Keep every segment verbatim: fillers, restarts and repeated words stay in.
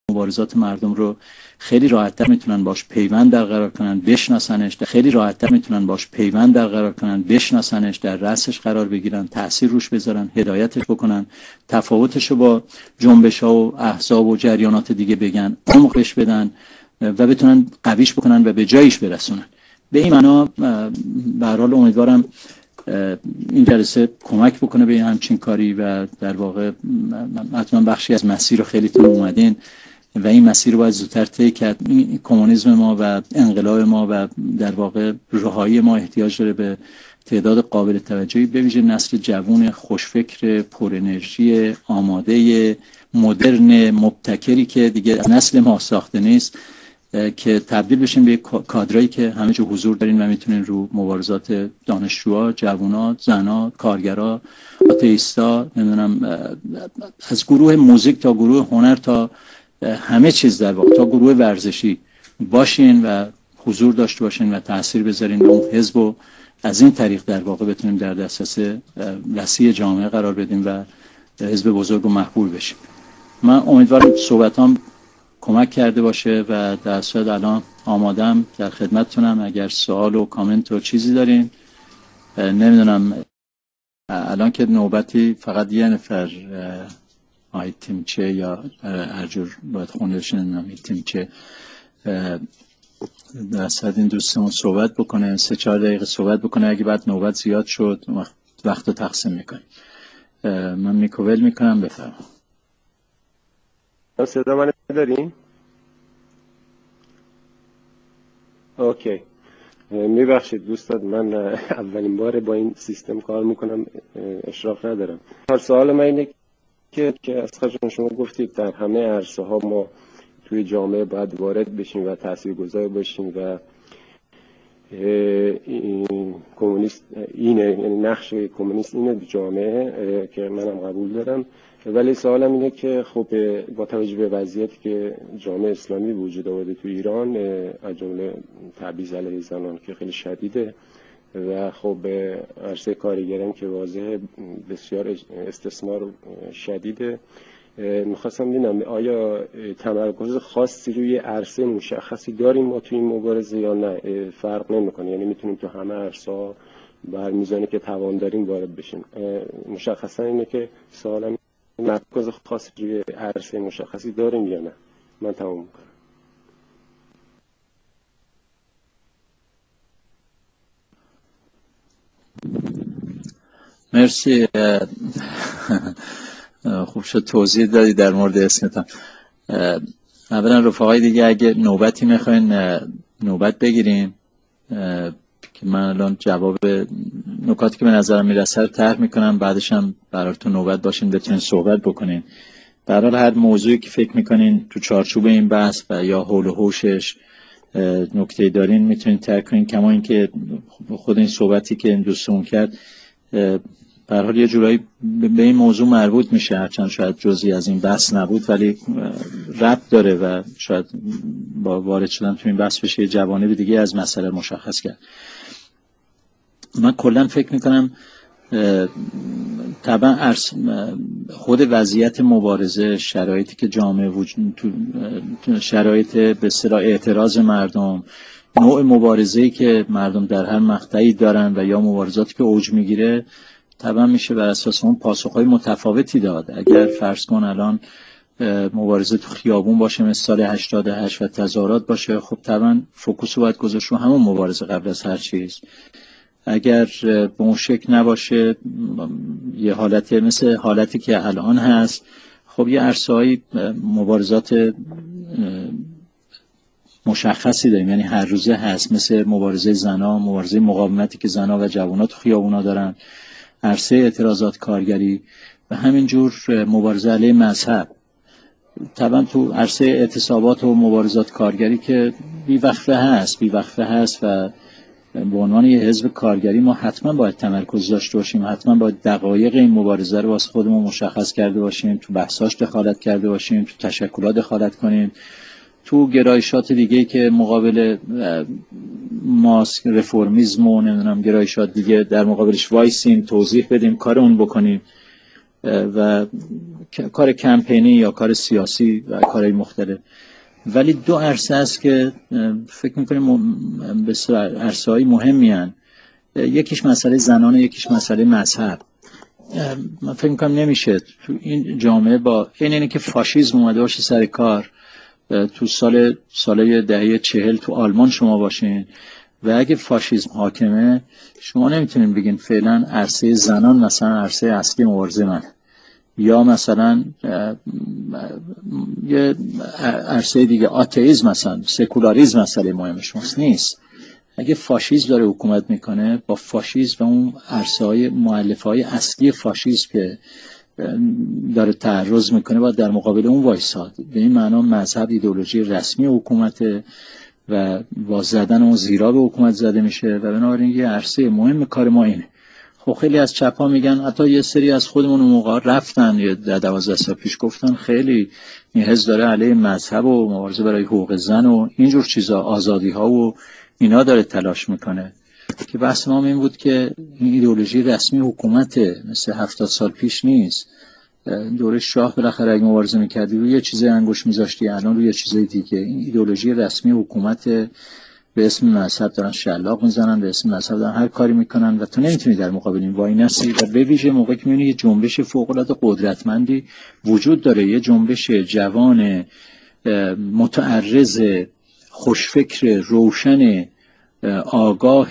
مبارزات مردم رو خیلی راحت‌تر میتونن باش پیوند برقرار کنن، بشناسنش، خیلی راحت‌تر میتونن باش پیوند برقرار کنن، بشناسنش، در رأسش قرار بگیرن، تأثیر روش بذارن، هدایتش بکنن، تفاوتش رو با جنبش‌ها و احزاب و جریانات دیگه بگن، عمقش بدن و بتونن قویش بکنن و به جایش برسونن. به این معنا به هر حال امیدوارم این جلسه کمک بکنه به همچین کاری و در واقع حتما بخشی از مسیر رو خیلی تون اومدین و این مسیر رو باید زودتر طی کرد. کمونیسم ما و انقلاب ما و در واقع رهایی ما احتیاج داره به تعداد قابل توجهی، به ویژه نسل جوان خوشفکر، پر انرژی، آماده، مدرن، مبتکری که دیگه نسل ما ساخته نیست، که تبدیل بشین به کادرایی که همه جا حضور دارین و میتونین رو مبارزات دانشجوها، جوونا، زنا، کارگرا، آتئیستا، نمیدونم از گروه موزیک تا گروه هنر تا همه چیز در واقع تا گروه ورزشی باشین و حضور داشته باشین و تأثیر بذارین به اون حزب و از این طریق در واقع بتونیم در دسترس وسیع جامعه قرار بدیم و حزب بزرگ و محبوب بشیم. من امیدوارم صحبتام کمک کرده باشه و در صورت الان آمادم در خدمتتونم. اگر سوال و کامنت و چیزی دارین. نمیدونم الان که نوبتی فقط یه نفر آی تیمچه یا هر جور باید خوندش نمیدونم این تیمچه در صورت این دوستمون صحبت بکنه، سه چهار دقیقه صحبت بکنه. اگه بعد نوبت زیاد شد وقت, وقت رو تقسیم میکنیم. من میکوول میکنم. بفرم. صدا من دارین؟ اوکی. میبخشید دوستان، من اولین بار با این سیستم کار میکنم، اشراف ندارم. هر سوال من اینه که که اصلا شما گفتید در همه عرصه ها ما توی جامعه باید وارد بشیم و تاثیرگذار باشیم و این کمونیست اینه، یعنی نقش کمونیست اینه جامعه که منم قبول دارم. ولی سوالم اینه که خب با توجه به وضعیتی که جامعه اسلامی وجود آورده تو ایران، از جمله تبعیض علیه زنان که خیلی شدیده و خب عرصه کارگران که واضحه بسیار استثمار شدیده، میخواستم ببینم آیا تمرکز خاصی روی عرصه مشخصی داریم ما تو این مبارزه یا نه؟ فرق نمیکنه، یعنی میتونیم تو همه عرصه‌ها بر میزانی که توان داریم وارد بشیم. مشخصا اینه که سوالم تمرکز خاصی روی عرصه مشخصی داریم یا نه؟ من تمام میکنم. مرسی. خوب شد توضیح دادی در مورد اسمتان. اولا رفقای دیگه اگه نوبتی میخواین نوبت بگیریم که من الان جواب نکاتی که به نظرم میرسه رو طرح میکنم، بعدش هم براتون نوبت باشین بتونین صحبت بکنین. به هر حال هر موضوعی که فکر میکنین تو چارچوب این بحث و یا حول و حوشش نکته دارین میتونین طرح کنین. کما اینکه خود این صحبتی که این دوستمون کرد به هر حال یه جورایی به این موضوع مربوط میشه، هرچند شاید جزئی از این بحث نبود ولی ربط داره و شاید با وارد شدن تو این بحث بشه یه جوانب دیگه از مسئله مشخص کرد. من کلا فکر میکنم طبعا خود وضعیت مبارزه، شرایطی که جامعه وجود تو شرایط به اصطلاح اعتراض مردم، نوع مبارزه‌ای که مردم در هر مقطعی دارن و یا مبارزاتی که اوج میگیره، طبعا میشه بر اساس اون پاسخهای متفاوتی داد. اگر فرض کن الان مبارزه تو خیابون باشه مثل سال هشتاد و هشت و تظاهرات باشه، خب طبعا فوکوس رو باید گذاشت رو همون مبارزه قبل از هر چیز. اگر به اون شکل نباشه، یه حالت مثل حالتی که الان هست، خب یه عرصه‌های مبارزات مشخصی داریم، یعنی هر روزه هست، مثل مبارزه زنا، مبارزه مقاومتی که زنا و جوانات تو خیابونا دارن، عرصه اعتراضات کارگری و همینجور مبارزه علیه مذهب. طبعا تو عرصه اعتصابات و مبارزات کارگری که بی‌وقفه هست بی‌وقفه هست و به عنوان یه حزب کارگری ما حتما باید تمرکز داشته باشیم، حتما باید دقایق این مبارزه رو واسه خودمون مشخص کرده باشیم، تو بحثاش دخالت کرده باشیم، تو تشکلات دخالت کنیم، تو گرایشات دیگه‌ای که مقابل ماسک رفرمیسم و نمیدونم گرایشات دیگه در مقابلش وایسیم، توضیح بدیم، کار اون بکنیم. و کار کمپینی یا کار سیاسی و کارهای مختلف. ولی دو عرصه است که فکر میکنیم به عرصه های مهمی هستند. یکیش مسئله زنان، یکیش مسئله مذهب. من فکر میکنم نمیشه تو این جامعه با این اینه که فاشیسم اومده باشه سر کار. تو سال سال دهه چهل تو آلمان شما باشین و اگه فاشیسم حاکمه شما نمیتونین بگین فعلا عرصه زنان مثلا عرصه اصلی مبارزه من، یا مثلا یه عرصه دیگه آتئیسم مثلا سکولاریسم مسئله مهم شماست. نیست. اگه فاشیسم داره حکومت میکنه با فاشیسم و اون عرصه های مؤلفه های اصلی فاشیسم که داره تعرض میکنه باید در مقابل اون وایساد. به این معنا مذهب ایدئولوژی رسمی حکومت و با زدن اون زیرا به حکومت زده میشه و بنابراین یه عرصه مهم کار ما اینه. خب خیلی از چپ‌ها میگن، حتی یه سری از خودمون اون موقع رفتن یه دوازده سال پیش گفتن خیلی این حزب داره علیه مذهب و مبارزه برای حقوق زن و اینجور چیزا، آزادی ها و اینا داره تلاش میکنه. که بحث ما این بود که این ایدئولوژی رسمی حکومته، مثل هفتاد سال پیش نیست. دوره شاه بالاخره اگه مبارزه میکردی روی یه چیزای انگوش میذاشتی، الان روی یه چیزای دیگه. این ایدئولوژی رسمی حکومت به اسم مذهب دارن شلاق میزنن، به اسم مذهب دارن هر کاری میکنن و تو نمیتونی در مقابل این وای نسی. و به ویژه موقعی که میبینی یه جنبش فوق العاده قدرتمندی وجود داره، یه جنبش جوان متعرض خوشفکر روشن آگاه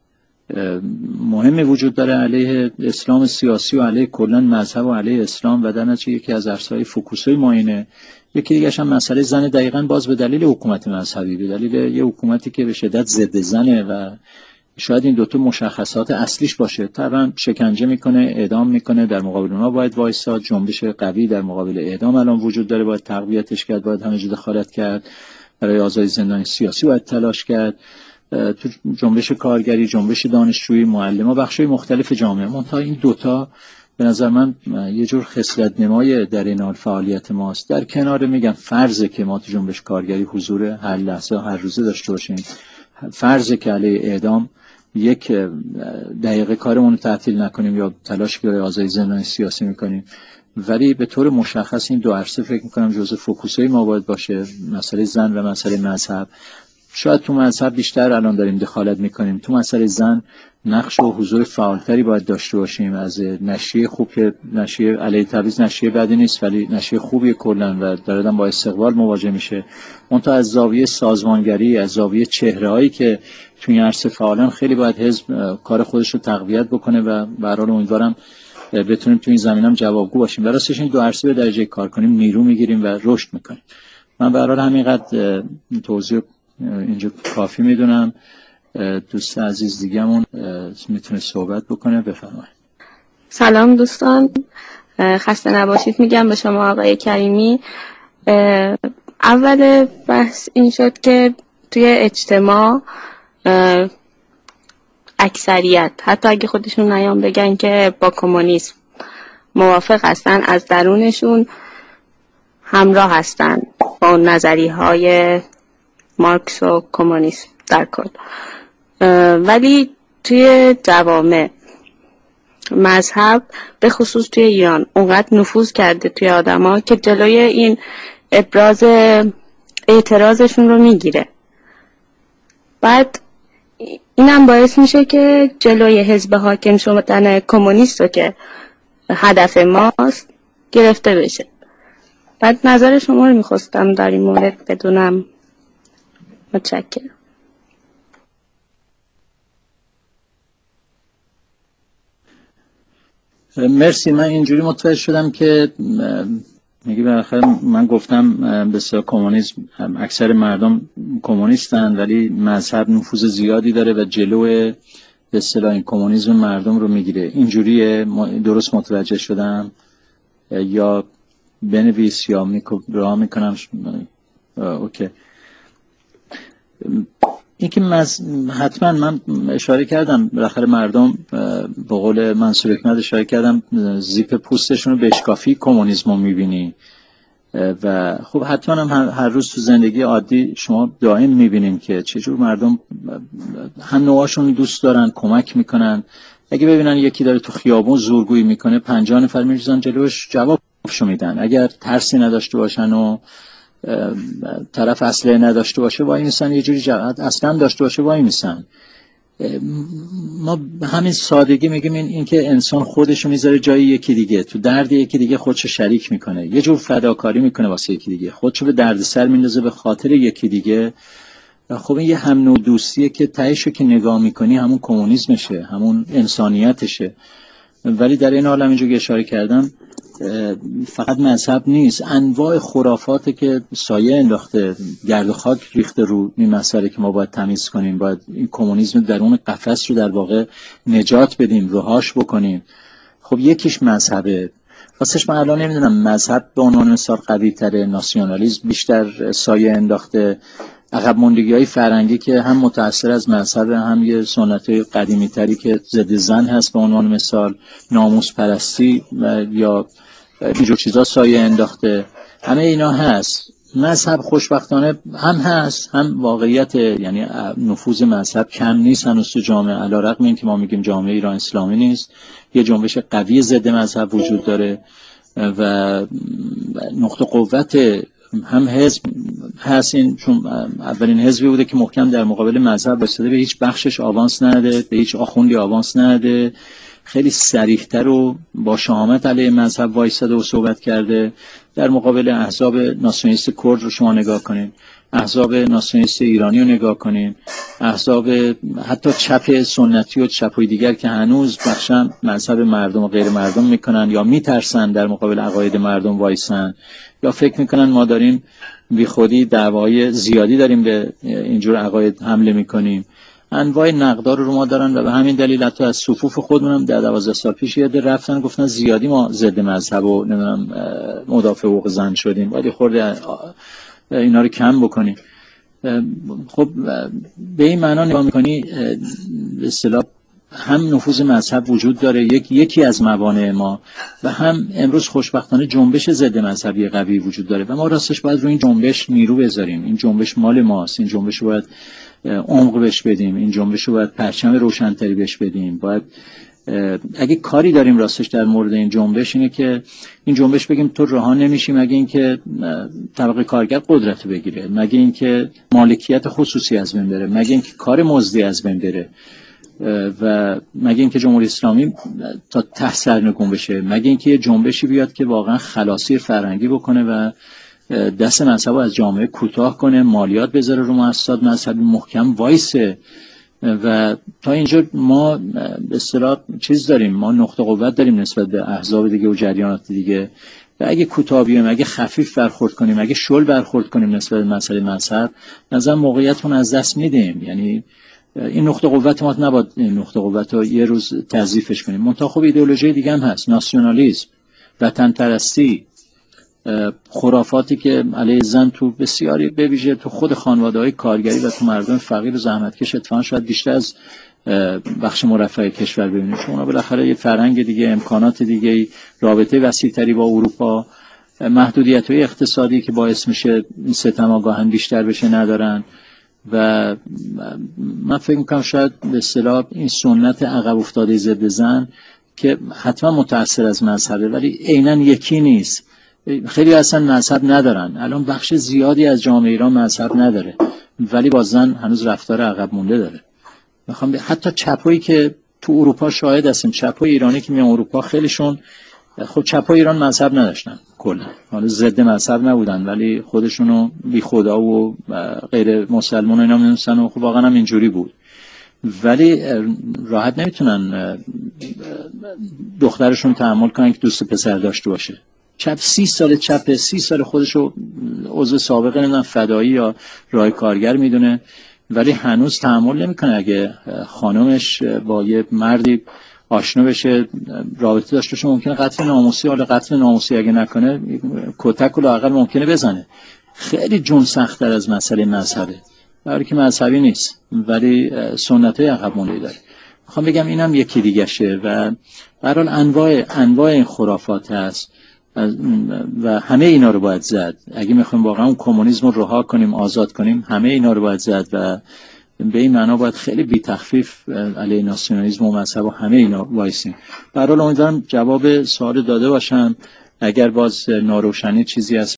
مهم وجود داره علیه اسلام سیاسی و علیه کلا مذهب و علیه اسلام و در نتیجه یکی از عرصه‌های فوکوس‌های ما اینه. یکی دیگه هم مسئله زن، دقیقاً باز به دلیل حکومت مذهبی، به دلیل یه حکومتی که به شدت ضد زنه و شاید این دوتا مشخصات اصلیش باشه. طبعا شکنجه میکنه، اعدام میکنه، در مقابل اونها باید وایساد. جنبش قوی در مقابل اعدام الان وجود داره، باید تقویتش کرد، باید همه جا دخالت کرد، برای آزادی زندانی سیاسی باید تلاش کرد. تو جنبش کارگری، جنبش دانشجویی، معلمان، بخش‌های مختلف جامعه. منتها این دوتا به نظر من یه جور خصلت نمای در این حال فعالیت ماست. در کنار میگم فرضه که ما تو جنبش کارگری حضور هر لحظه هر روزه داشته باشیم، فرضه که علیه اعدام یک دقیقه کارمون رو تعطیل نکنیم یا تلاش برای آزادی زندانی سیاسی میکنیم، ولی به طور مشخص این دو عرصه فکر میکنم جزء فوکوس‌های ما باید باشه، مسئله زن و مسئله مذهب. شاید تو مذهب بیشتر الان داریم دخالت میکنیم، تو مسئله زن نقش و حضور فعالتری باید داشته باشیم. از نشریه خوب که نشریه علیه تبعیض نشریه بدی نیست ولی نشریه خوبیه کلا و دارن با استقبال مواجه میشه. اون تا از زاویه سازمانگری، از زاویه چهره‌هایی که تو این عرصه فعالن خیلی باید حزب کار خودش رو تقویت بکنه و به هر حال امیدوارم بتونیم تو این زمینم جوابگو باشیم. براستش این دو عرصه به درجه کار کنیم نیرو میگیریم و رشد میکنیم. من به هر حال همینقدر توضیح اینجا کافی میدونم. دوست عزیز دیگه‌مون میتونه صحبت بکنه. بفرمایید. سلام دوستان، خسته نباشید میگم به شما آقای کریمی. اول بحث این شد که توی اجتماع اکثریت حتی اگه خودشون نیام بگن که با کمونیسم موافق هستن، از درونشون همراه هستن با نظریه های مارکس و کمونیسم در کل. ولی توی جوامع مذهب به خصوص توی ایران اونقدر نفوذ کرده توی آدما که جلوی این ابراز اعتراضشون رو میگیره. بعد اینم باعث میشه که جلوی حزب حاکم شدن کمونیست رو که هدف ماست گرفته بشه. بعد نظر شما رو میخواستم در این مورد بدونم. متشکرم. مرسی. من اینجوری متوجه شدم که میگه بالاخره من گفتم بسیار کمونیسم، اکثر مردم کمونیستن ولی مذهب نفوذ زیادی داره و جلو به اصطلاح این کمونیسم مردم رو میگیره. اینجوریه درست متوجه شدم یا بنویس یا راه میکنم؟ اوکی. این که مز... حتما من اشاره کردم بالاخره مردم به قول منصور حکمت اشاره کردم زیپ پوستشون رو بشکافی کمونیسم رو میبینی و خب حتما هم هر روز تو زندگی عادی شما دائم میبینیم که چجور مردم هم نوعاشون دوست دارن، کمک میکنن اگه ببینن یکی داره تو خیابون زورگویی میکنه پنجاه نفر میریزن جلوش جوابشو میدن. اگر ترسی نداشته باشن و طرف اسلحه نداشته باشه وای میسن، یه جوری جواب اصلا داشته باشه وای میسن. ما همین سادگی میگیم این اینکه انسان خودشو میذاره جای یکی دیگه، تو درد یکی دیگه خودشو شریک میکنه، یه جور فداکاری میکنه واسه یکی دیگه، خودشو به دردسر میندازه به خاطر یکی دیگه. خب این یه هم نوع دوستیه که تهشو که نگاه میکنی همون کمونیسمشه، همون انسانیتشه. ولی در این حال همینجور که اشاره کردم فقط مذهب نیست، انواع خرافاتی که سایه انداخته، گرد و خاک ریخته رو این مسئله که ما باید تمیز کنیم، باید این کمونیسم در اون قفس رو در واقع نجات بدیم، رهاش بکنیم. خب یکیش مذهبه. راستش من الان نمیدونم مذهب به عنوان مثال قوی تره، ناسیونالیسم بیشتر سایه انداخته، عقب ماندگی های فرهنگی که هم متأثر از مذهب، هم یه سنت‌های قدیمی تری که ضد زن هست به عنوان مثال، ناموس پرستی یا اینجور چیزا سایه انداخته. همه اینا هست. مذهب خوشبختانه هم هست هم واقعیت، یعنی نفوذ مذهب کم نیست هنوز تو جامعه، علی‌رغم اینکه ما میگیم جامعه ایران اسلامی نیست، یه جنبش قوی ضد مذهب وجود داره و نقطه قوت هم حزب هست، این چون اولین حزبی بوده که محکم در مقابل مذهب بایستاده، به هیچ بخشش آوانس نده، به هیچ آخوندی آوانس نده، خیلی صریح‌تر و با شهامت علیه مذهب وایستاده و صحبت کرده. در مقابل احزاب ناسیونالیست کرد رو شما نگاه کنین، احزاب ناسیونالیست ایرانی رو نگاه کنین، احزاب حتی چپ سنتی و چپای دیگر که هنوز بخشن مذهب مردم و غیر مردم میکنن یا میترسن در مقابل عقاید مردم وایسن، یا فکر میکنن ما داریم بی خودی دعوای زیادی داریم به اینجور عقاید حمله میکنیم. انواع نقدار رو ما دارن و به همین دلیل حتی از صفوف خودمونم در دوازده سال پیش یاد رفتن گفتن زیادی ما ضد مذهب و نمیدونم مدافع حقوق زن شدیم، ولی خورده اینا رو کم بکنیم. خب به این معنا نگاه میکنی به اصطلاح هم نفوذ مذهب وجود داره، یک یکی از موانع ما، و هم امروز خوشبختانه جنبش ضد مذهبی قوی وجود داره و ما راستش باید روی این جنبش نیرو بذاریم. این جنبش مال ماست، این جنبش رو باید عمق بهش بدیم، این جنبش رو باید پرچم روشن‌تری بهش بدیم. باید اگه کاری داریم راستش در مورد این جنبش اینه که این جنبش بگیم تو رها نمیشی مگه اینکه طبقه کارگر قدرت بگیره، مگه اینکه مالکیت خصوصی از بین بره، مگه اینکه کار مزدی از بین بره، و مگه اینکه جمهوری اسلامی تا ته سرنگون بشه، مگه اینکه یه جنبشی بیاد که واقعا خلاصی فرهنگی بکنه و دست مذهب از جامعه کوتاه کنه، مالیات بذاره رو مؤسسات مذهبی، محکم وایسه. و تا اینجا ما به اصطلاح چیز داریم، ما نقطه قوت داریم نسبت به احزاب دیگه و جریانات دیگه، و اگه کوتاه بیایم، اگه خفیف برخورد کنیم، اگه شل برخورد کنیم نسبت به مسئله مذهب، نظر موقعیتمون از دست میدیم. یعنی این نقطه قوت ما نباید این نقطه قوت رو یه روز تضعیفش کنیم. منتها خب ایدئولوژی دیگه هم هست، ناسیونالیسم، وطن پرستی، خرافاتی که علیه زن تو بسیاری به ویژه تو خود خانواده‌های کارگری و تو مردم فقیر و زحمتکش اتفاقا شاید بیشتر از بخش مرفه کشور ببینید، چون اونا بالاخره یه فرهنگ دیگه، امکانات دیگه، رابطه وسیع‌تری با اروپا، محدودیت‌های اقتصادی که باعث میشه این ستم آگاهن بیشتر بشه ندارن. و من فکر میکنم شاید به اصطلاح این سنت عقب افتاده ضد زن که حتما متأثر از مذهبه ولی عیناً یکی نیست. خیلی اصلا مذهب ندارن، الان بخش زیادی از جامعه ایران مذهب نداره ولی با زن هنوز رفتار عقب مونده داره. میخوام حتی چپایی که تو اروپا شاهد هستیم، چپای ایرانی که میان اروپا خیلیشون، خب چپای ایران مذهب نداشتن کلا، حالا ضد مذهب نبودن ولی خودشونو بی خدا و غیر مسلمان و اینا میدونستن و خب واقعا هم اینجوری بود. ولی راحت نمیتونن دخترشون تحمل کنن که دوست پسر داشته باشه. چپ سی سال چپ سی سال خودشو عضو سابقه نمیدونم فدایی یا رای کارگر میدونه ولی هنوز تحمل نمیکنه اگه خانمش با یه مردی آشنا بشه، رابطه داشته باشه، ممکنه قتل ناموسی، حالا قتل ناموسی اگه نکنه کتک و لااقل ممکنه بزنه. خیلی جون سخت‌تر از مسئله مذهبه، برای که مذهبی نیست ولی سنت‌های عقب مونده داره. میخوام بگم اینم یکی دیگه شه و به هر حال انواع انواع این خرافات هست و همه اینا رو باید زد. اگه میخوایم واقعا اون کمونیسم رو رها کنیم، آزاد کنیم، همه اینا رو باید زد و به این معنا باید خیلی بی تخفیف علیه ناسیونالیسم و مذهب و همه اینا وایسیم. به هر حال امیدوارم جواب سوال داده باشم. اگر باز ناروشنی چیزی هست